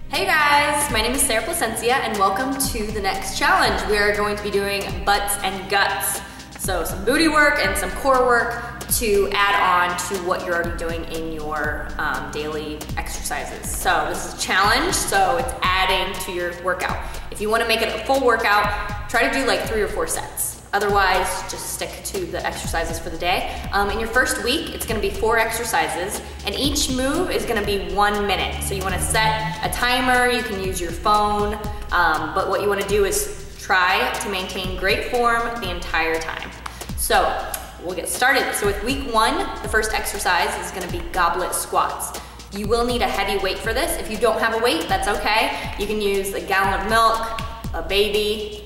Hey guys, my name is Sarah Placencia and welcome to the next challenge. We are going to be doing butts and guts. So some booty work and some core work to add on to what you're already doing in your daily exercises. So this is a challenge, so it's adding to your workout. If you want to make it a full workout, try to do like 3 or 4 sets. Otherwise, just stick to the exercises for the day. In your first week, it's gonna be 4 exercises, and each move is gonna be 1 minute. So you wanna set a timer, you can use your phone, but what you wanna do is try to maintain great form the entire time. So we'll get started. So with week 1, the first exercise is gonna be goblet squats. You will need a heavy weight for this. If you don't have a weight, that's okay. You can use a gallon of milk, a baby,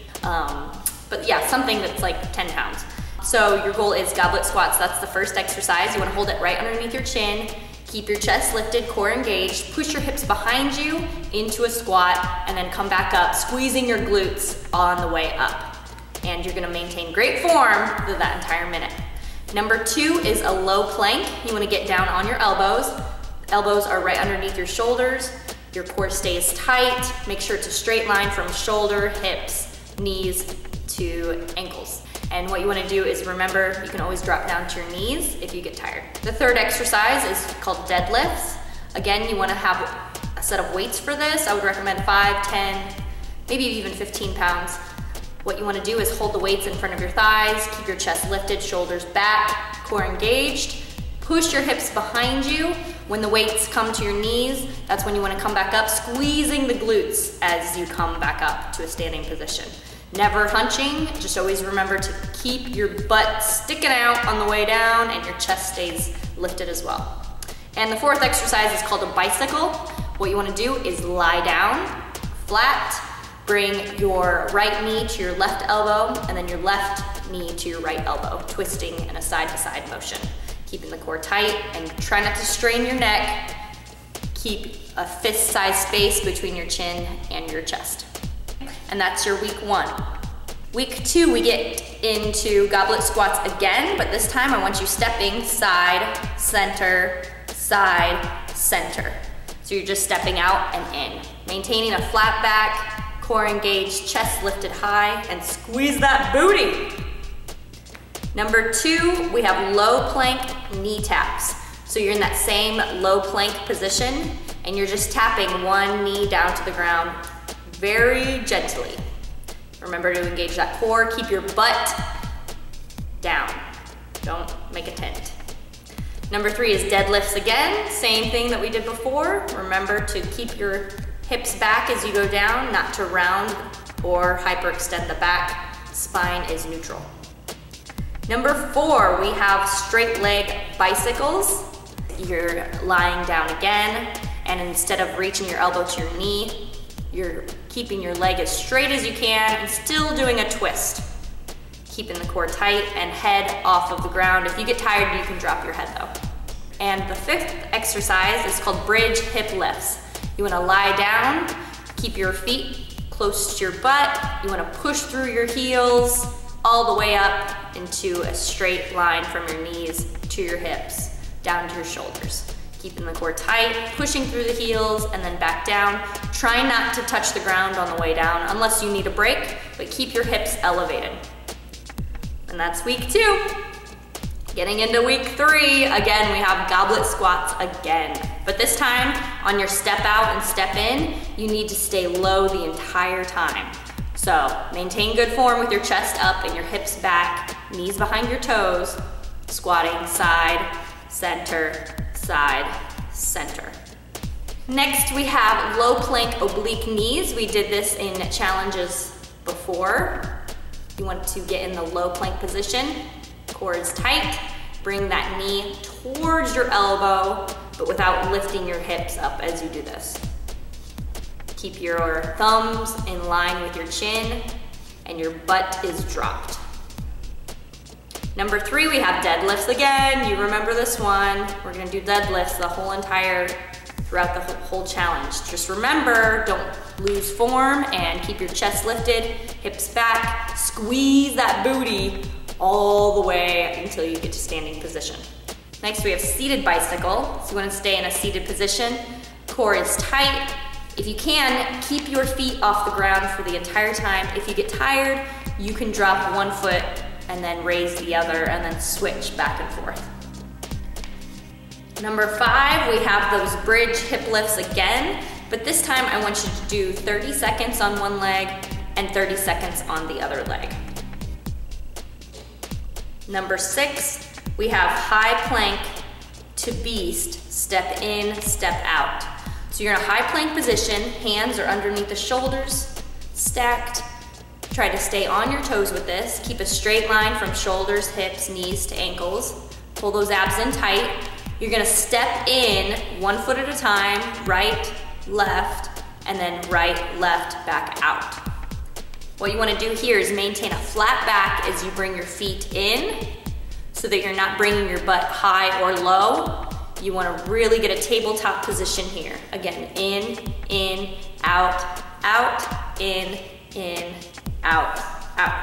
but yeah, something that's like 10 pounds. So your goal is goblet squats. That's the first exercise. You wanna hold it right underneath your chin, keep your chest lifted, core engaged, push your hips behind you into a squat, and then come back up, squeezing your glutes on the way up. And you're gonna maintain great form for that entire minute. Number 2 is a low plank. You wanna get down on your elbows. Elbows are right underneath your shoulders. Your core stays tight. Make sure it's a straight line from shoulder, hips, knees, to ankles. And what you wanna do is remember, you can always drop down to your knees if you get tired. The third exercise is called deadlifts. Again, you wanna have a set of weights for this. I would recommend 5, 10, maybe even 15 pounds. What you wanna do is hold the weights in front of your thighs, keep your chest lifted, shoulders back, core engaged, push your hips behind you. When the weights come to your knees, that's when you wanna come back up, squeezing the glutes as you come back up to a standing position. Never hunching, just always remember to keep your butt sticking out on the way down and your chest stays lifted as well. And the fourth exercise is called a bicycle. What you wanna do is lie down, flat, bring your right knee to your left elbow and then your left knee to your right elbow, twisting in a side-to-side motion. Keeping the core tight and try not to strain your neck. Keep a fist-sized space between your chin and your chest. And that's your week 1. Week 2, we get into goblet squats again, but this time I want you stepping side, center, side, center. So you're just stepping out and in. Maintaining a flat back, core engaged, chest lifted high, and squeeze that booty. Number 2, we have low plank knee taps. So you're in that same low plank position, and you're just tapping one knee down to the ground very gently. Remember to engage that core, keep your butt down. Don't make a tent. Number 3 is deadlifts again, same thing that we did before. Remember to keep your hips back as you go down, not to round or hyperextend the back. Spine is neutral. Number 4, we have straight leg bicycles. You're lying down again, and instead of reaching your elbow to your knee, you're keeping your leg as straight as you can and still doing a twist. Keeping the core tight and head off of the ground. If you get tired, you can drop your head though. And the 5th exercise is called bridge hip lifts. You wanna lie down, keep your feet close to your butt. You wanna push through your heels all the way up into a straight line from your knees to your hips, down to your shoulders. Keeping the core tight, pushing through the heels and then back down. Try not to touch the ground on the way down unless you need a break, but keep your hips elevated. And that's week 2. Getting into week 3, again, we have goblet squats again. But this time, on your step out and step in, you need to stay low the entire time. So maintain good form with your chest up and your hips back, knees behind your toes, squatting side, center, side, center. Next, we have low plank oblique knees. We did this in challenges before. You want to get in the low plank position. Core is tight. Bring that knee towards your elbow, but without lifting your hips up as you do this. Keep your thumbs in line with your chin and your butt is dropped. Number 3, we have deadlifts again. You remember this one. We're gonna do deadlifts throughout the whole challenge. Just remember, don't lose form and keep your chest lifted, hips back, squeeze that booty all the way until you get to standing position. Next, we have seated bicycle. So you wanna stay in a seated position. Core is tight, If you can, keep your feet off the ground for the entire time. If you get tired, you can drop one foot and then raise the other and then switch back and forth. Number 5, we have those bridge hip lifts again, but this time I want you to do 30 seconds on one leg and 30 seconds on the other leg. Number 6, we have high plank to beast, step in, step out. So you're in a high plank position, hands are underneath the shoulders, stacked. Try to stay on your toes with this. Keep a straight line from shoulders, hips, knees to ankles. Pull those abs in tight. You're gonna step in one foot at a time, right, left, and then right, left, back out. What you wanna do here is maintain a flat back as you bring your feet in so that you're not bringing your butt high or low. You wanna really get a tabletop position here. Again, in, out, out, in, out, out.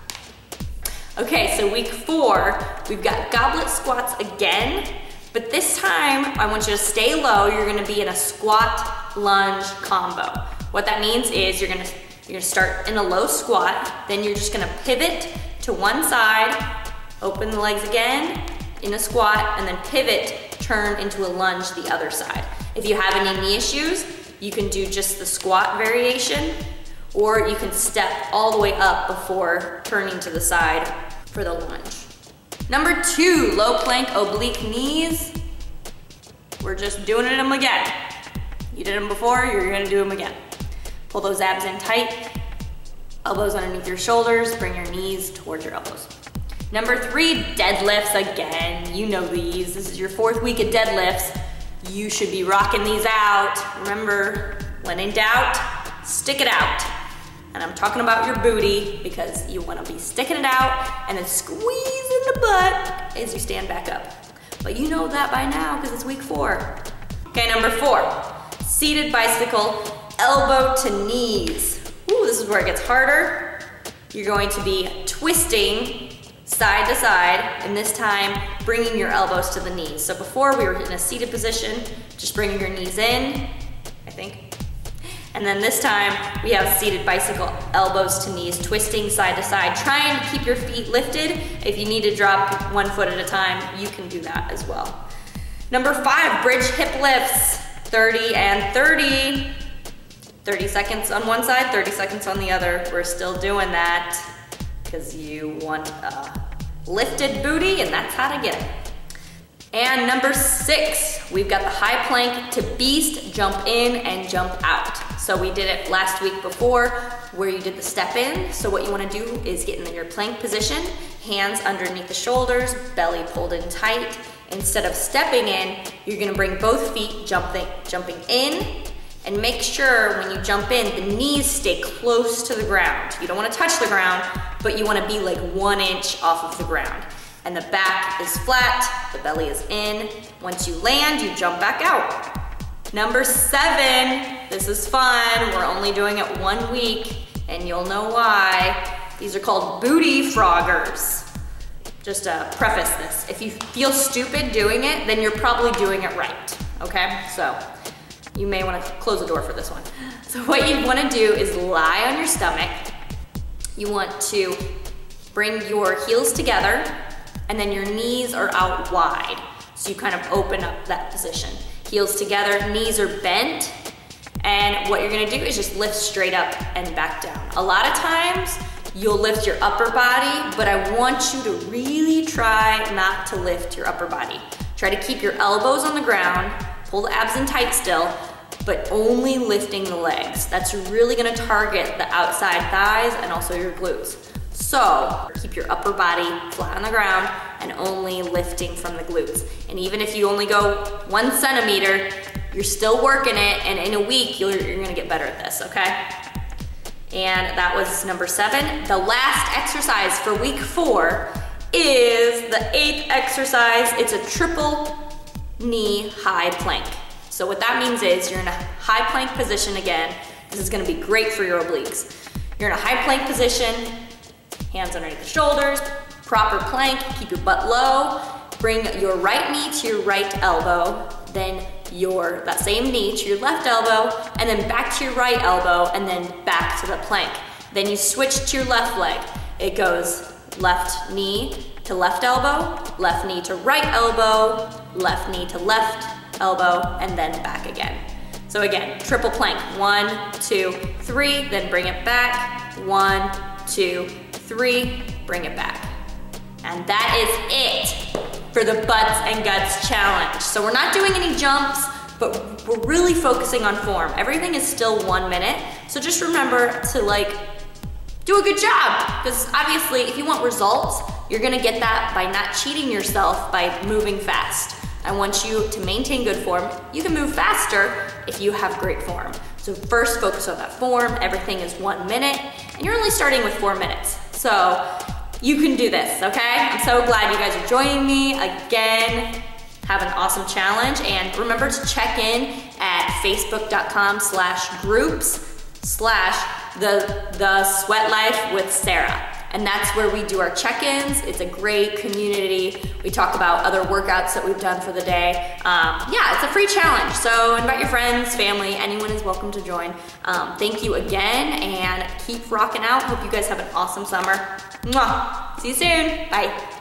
Okay, so week 4, we've got goblet squats again, but this time I want you to stay low. You're gonna be in a squat lunge combo. What that means is you're gonna start in a low squat, then you're just gonna pivot to one side, open the legs again, in a squat, and then pivot, turn into a lunge the other side. If you have any knee issues, you can do just the squat variation, or you can step all the way up before turning to the side for the lunge. Number 2, low plank oblique knees. We're just doing them again. You did them before, you're gonna do them again. Pull those abs in tight, elbows underneath your shoulders, bring your knees towards your elbows. Number 3, deadlifts again. You know these. This is your 4th week of deadlifts. You should be rocking these out. Remember, when in doubt, stick it out. And I'm talking about your booty because you wanna be sticking it out and then squeezing the butt as you stand back up. But you know that by now because it's week 4. Okay, number 4, seated bicycle, elbow to knees. Ooh, this is where it gets harder. You're going to be twisting side to side, and this time bringing your elbows to the knees. So before we were in a seated position, just bringing your knees in, I think. And then this time we have seated bicycle, elbows to knees, twisting side to side, trying to keep your feet lifted. If you need to drop one foot at a time, you can do that as well. Number 5, bridge hip lifts, 30 and 30. 30 seconds on one side, 30 seconds on the other. We're still doing that because you want a lifted booty, and that's how to get it. And number 6, we've got the high plank to beast, jump in and jump out. So we did it last week before where you did the step in. So what you wanna do is get in your plank position, hands underneath the shoulders, belly pulled in tight. Instead of stepping in, you're gonna bring both feet jumping in, and make sure when you jump in, the knees stay close to the ground. You don't wanna touch the ground, but you wanna be like 1 inch off of the ground. And the back is flat, the belly is in. Once you land, you jump back out. Number 7, this is fun. We're only doing it 1 week, and you'll know why. These are called booty froggers. Just to preface this, if you feel stupid doing it, then you're probably doing it right, okay? So you may wanna close the door for this one. So what you wanna do is lie on your stomach. You want to bring your heels together, and then your knees are out wide. So you kind of open up that position. Heels together, knees are bent, and what you're gonna do is just lift straight up and back down. A lot of times, you'll lift your upper body, but I want you to really try not to lift your upper body. Try to keep your elbows on the ground, pull the abs in tight still, but only lifting the legs. That's really gonna target the outside thighs and also your glutes. So keep your upper body flat on the ground and only lifting from the glutes. And even if you only go 1 centimeter, you're still working it, and in a week, you're gonna get better at this, okay? And that was number 7. The last exercise for week 4 is the 8th exercise. It's a triple knee high plank. So what that means is you're in a high plank position again. This is gonna be great for your obliques. You're in a high plank position, hands underneath the shoulders, proper plank, keep your butt low, bring your right knee to your right elbow, then that same knee to your left elbow, and then back to your right elbow, and then back to the plank. Then you switch to your left leg. It goes left knee to left elbow, left knee to right elbow, left knee to left elbow, and then back again. So again, triple plank, 1, 2, 3, then bring it back, 1, 2, 3, bring it back. And that is it for the Butts and Guts challenge. So we're not doing any jumps, but we're really focusing on form. Everything is still 1 minute, so just remember to like, do a good job, because obviously if you want results, you're gonna get that by not cheating yourself by moving fast. I want you to maintain good form. You can move faster if you have great form. So first focus on that form. Everything is 1 minute, and you're only starting with 4 minutes. So you can do this, okay? I'm so glad you guys are joining me again. Have an awesome challenge, and remember to check in at facebook.com/groups/the Sweat Life with Sarah. And that's where we do our check-ins. It's a great community. We talk about other workouts that we've done for the day. Yeah, it's a free challenge. So invite your friends, family, anyone is welcome to join. Thank you again, and keep rocking out. Hope you guys have an awesome summer. Mwah. See you soon, bye.